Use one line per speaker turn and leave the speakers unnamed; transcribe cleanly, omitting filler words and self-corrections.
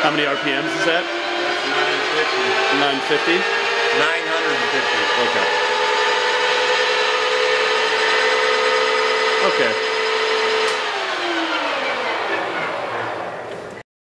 How many RPMs is that?
That's 950.
950?
950.
Okay. Okay.